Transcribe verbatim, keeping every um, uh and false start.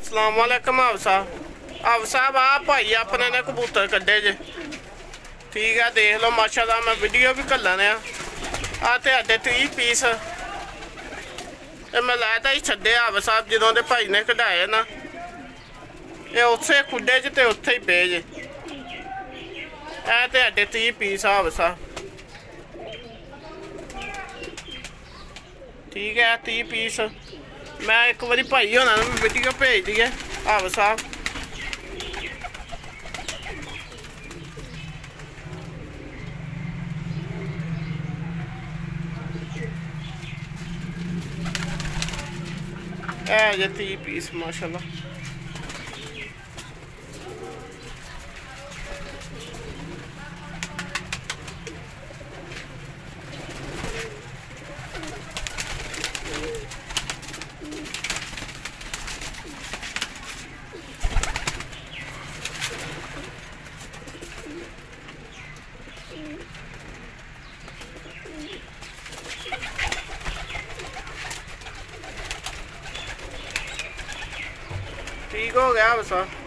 ਸਲਾਮ ਵਾਲੇਕਮ ਆਪ ਸਾਹਿਬ। ਆਪ ਸਾਹਿਬ ਆ ਭਾਈ ਆਪਣੇ ਨੇ ਕਬੂਤਰ ਕੱਢੇ ਜੇ, ਠੀਕ ਆ, ਦੇਖ ਲਓ ਮਾਸ਼ਾਅੱਲਾ। मैं वीडियो भी घल्लन आ ते तीह पीस मैं लाया ही छड्डे आव साहब जो दे भाई ने कढ़ाए ना, ये उसे खुडे च ते उत्थे ही पे जे। ए ते तीह पीस आव साहब, ठीक है, तीह पीस मैं एक बारी भाई होना वीडियो भेज दी है आव साहब। है जे तीह पीस माशाल्लाह। ठीक हो गया बस।